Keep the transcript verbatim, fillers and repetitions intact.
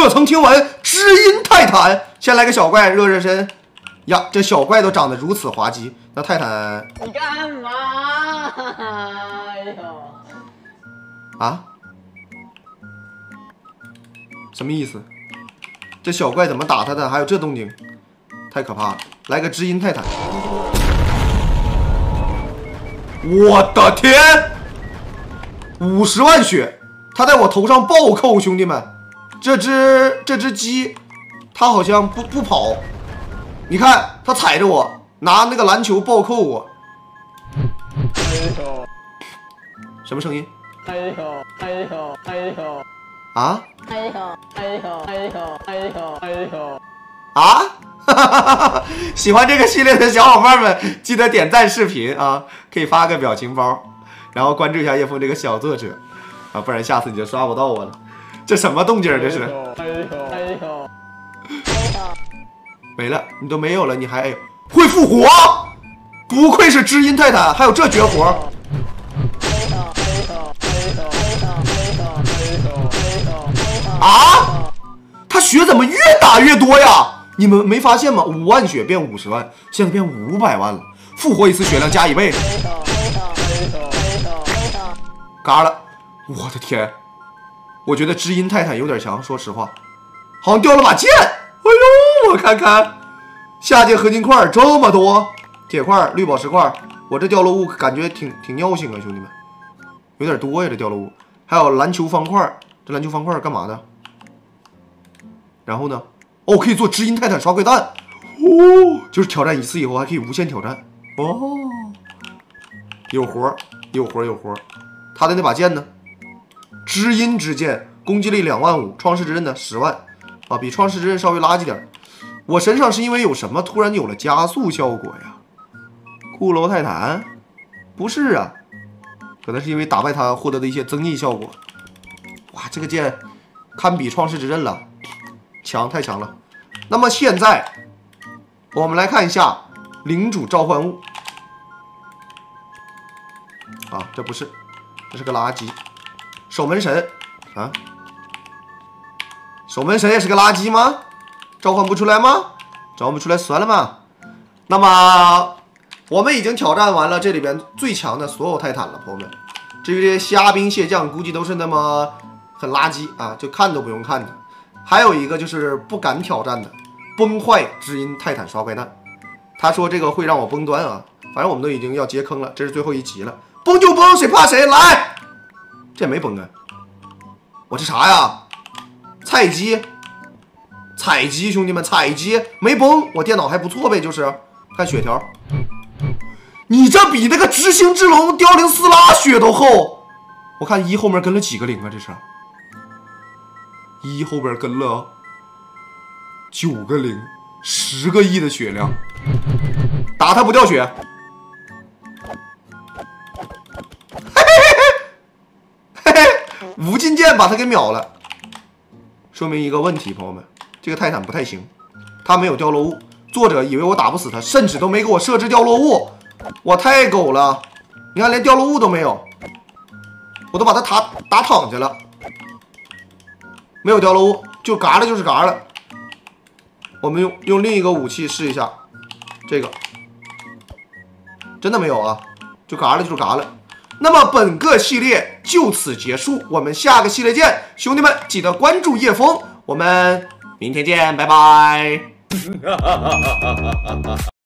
可曾听闻知音泰坦？先来个小怪热热身。呀，这小怪都长得如此滑稽，那泰坦你干嘛？哎呦！ 啊？什么意思？这小怪怎么打他的？还有这动静，太可怕了！来个知音泰坦！我的天！五十万血，他在我头上暴扣，兄弟们，这只这只鸡，它好像不不跑。你看，他踩着我，拿那个篮球暴扣我。 哎呦！ 什么声音？ 哎呦！哎呦！哎呦！ 啊？ 哎呦！哎呦！哎呦！哎呦！哎呦！ 啊！喜欢这个系列的小伙伴们，记得点赞视频啊，可以发个表情包，然后关注一下叶枫这个小作者啊，不然下次你就刷不到我了。这什么动静？这是？ 哎呦！哎呦！ 没了，你都没有了，你还会复活？不愧是知音泰坦，还有这绝活！啊！他血怎么越打越多呀？你们没发现吗？五万血变五十万，现在变五百万了，复活一次血量加一倍。嘎了！我的天！我觉得知音泰坦有点强，说实话，好像掉了把剑。哎呦，我看看，下界合金块这么多，铁块、绿宝石块，我这掉落物感觉挺挺尿性啊，兄弟们，有点多呀，这掉落物。还有篮球方块，这篮球方块干嘛的？然后呢？哦，可以做知音泰坦刷怪弹，哦，就是挑战一次以后还可以无限挑战，哦，有活，有活，有活。他的那把剑呢？知音之剑，攻击力两万五，创世之刃的十万。啊，比创世之刃稍微垃圾点。我身上是因为有什么突然有了加速效果呀？骷髅泰坦？不是啊，可能是因为打败他获得的一些增益效果。哇，这个剑堪比创世之刃了，强，太强了。那么现在我们来看一下领主召唤物。啊，这不是，这是个垃圾。守门神啊。守门神也是个垃圾吗？召唤不出来吗？召唤不出来算了嘛。那么我们已经挑战完了这里边最强的所有泰坦了，朋友们。至于这些虾兵蟹将，估计都是那么很垃圾啊，就看都不用看的。还有一个就是不敢挑战的崩坏知音泰坦刷怪弹，他说这个会让我崩端啊。反正我们都已经要接坑了，这是最后一集了，崩就崩，谁怕谁来。这也没崩啊，我这啥呀？菜鸡，采集，兄弟们，采集没崩，我电脑还不错呗，就是看血条，你这比那个执行之龙凋零斯拉血都厚。我看一后面跟了几个零啊？这是一后边跟了九个零，十个亿的血量，打他不掉血。嘿嘿嘿嘿嘿，无尽剑把他给秒了。说明一个问题，朋友们，这个泰坦不太行，他没有掉落物，作者以为我打不死他，甚至都没给我设置掉落物，我太狗了。你看连掉落物都没有，我都把他打打躺下了，没有掉落物，就嘎了就是嘎了。我们用用另一个武器试一下，这个真的没有啊，就嘎了就是嘎了。那么本个系列就此结束，我们下个系列见，兄弟们记得关注叶枫，我们明天见，拜拜。